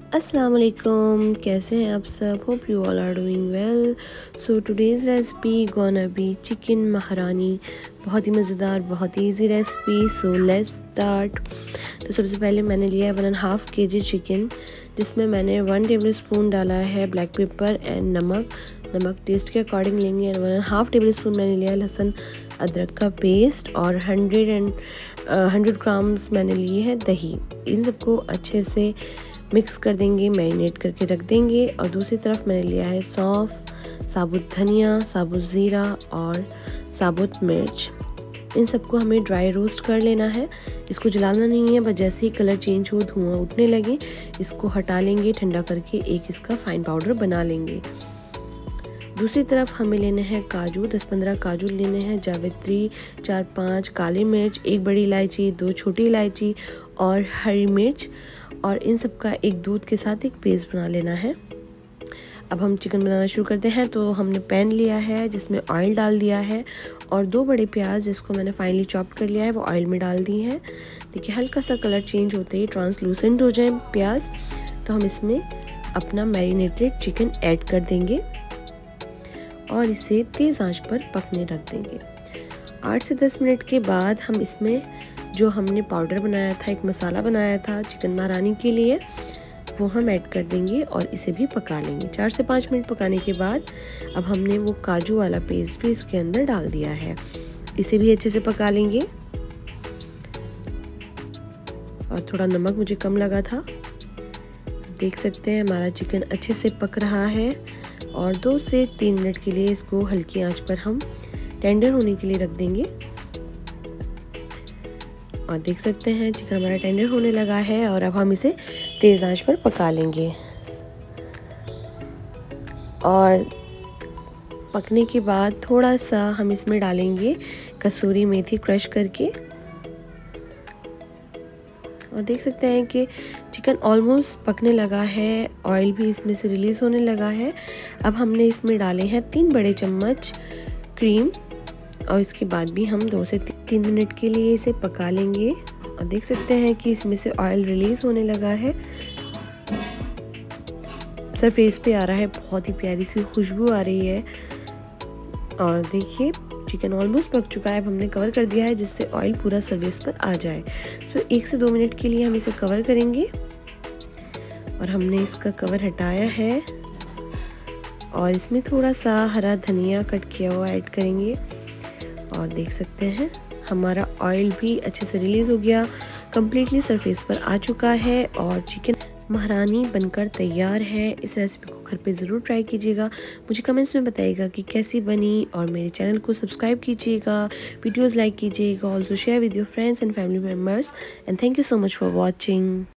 अस्सलाम वालेकुम, कैसे हैं आप सब? Hope you all are doing well. So today's recipe gonna be chicken महारानी। बहुत ही मज़ेदार, बहुत ही easy recipe. So let's start. तो सबसे पहले मैंने लिया है 1.5 kg चिकन, जिसमें मैंने 1 टेबल स्पून डाला है ब्लैक पेपर एंड नमक टेस्ट के अकॉर्डिंग लेंगे। एंड 1.5 टेबल स्पून मैंने लिया है लहसुन अदरक का पेस्ट और 100 ग्राम्स मैंने लिए है दही। इन सबको अच्छे से मिक्स कर देंगे, मैरिनेट करके रख देंगे। और दूसरी तरफ मैंने लिया है सौंफ, साबुत धनिया, साबुत ज़ीरा और साबुत मिर्च। इन सबको हमें ड्राई रोस्ट कर लेना है। इसको जलाना नहीं है, बस जैसे ही कलर चेंज हो, धुआं उठने लगे, इसको हटा लेंगे, ठंडा करके एक इसका फाइन पाउडर बना लेंगे। दूसरी तरफ हमें लेने हैं काजू, 10-15 काजू लेने हैं, जावित्री, 4-5 काली मिर्च, 1 बड़ी इलायची, 2 छोटी इलायची और हरी मिर्च। और इन सब का एक दूध के साथ एक पेस्ट बना लेना है। अब हम चिकन बनाना शुरू करते हैं। तो हमने पैन लिया है जिसमें ऑयल डाल दिया है और 2 बड़े प्याज जिसको मैंने फाइनली चॉप कर लिया है वो ऑयल में डाल दी हैं। देखिए हल्का सा कलर चेंज होते ही ट्रांसलूसेंट हो जाए प्याज, तो हम इसमें अपना मैरिनेटेड चिकन ऐड कर देंगे और इसे तेज़ आंच पर पकने रख देंगे। 8 से 10 मिनट के बाद हम इसमें जो हमने पाउडर बनाया था, एक मसाला बनाया था चिकन महारानी के लिए, वो हम ऐड कर देंगे और इसे भी पका लेंगे। 4 से 5 मिनट पकाने के बाद अब हमने वो काजू वाला पेस्ट भी इसके अंदर डाल दिया है। इसे भी अच्छे से पका लेंगे। और थोड़ा नमक मुझे कम लगा था। देख सकते हैं हमारा चिकन अच्छे से पक रहा है और 2 से 3 मिनट के लिए इसको हल्की आंच पर हम टेंडर होने के लिए रख देंगे। और देख सकते हैं चिकन हमारा टेंडर होने लगा है और अब हम इसे तेज़ आंच पर पका लेंगे। और पकने के बाद थोड़ा सा हम इसमें डालेंगे कसूरी मेथी क्रश करके। और देख सकते हैं कि चिकन ऑलमोस्ट पकने लगा है, ऑयल भी इसमें से रिलीज़ होने लगा है। अब हमने इसमें डाले हैं 3 बड़े चम्मच क्रीम और इसके बाद भी हम 2 से 3 मिनट के लिए इसे पका लेंगे। और देख सकते हैं कि इसमें से ऑयल रिलीज़ होने लगा है, सरफेस पे आ रहा है, बहुत ही प्यारी सी खुशबू आ रही है। और देखिए चिकन ऑलमोस्ट पक चुका है। अब हमने कवर कर दिया है जिससे ऑयल पूरा सरफेस पर आ जाए। सो 1 से 2 मिनट के लिए हम इसे कवर करेंगे। और हमने इसका कवर हटाया है और इसमें थोड़ा सा हरा धनिया कट किया हुआ ऐड करेंगे। और देख सकते हैं हमारा ऑयल भी अच्छे से रिलीज़ हो गया, कम्प्लीटली सरफेस पर आ चुका है और चिकन महारानी बनकर तैयार है। इस रेसिपी को घर पे ज़रूर ट्राई कीजिएगा। मुझे कमेंट्स में बताइएगा कि कैसी बनी और मेरे चैनल को सब्सक्राइब कीजिएगा, वीडियोज़ लाइक कीजिएगा, also share with your friends and family members. And thank you so much for watching.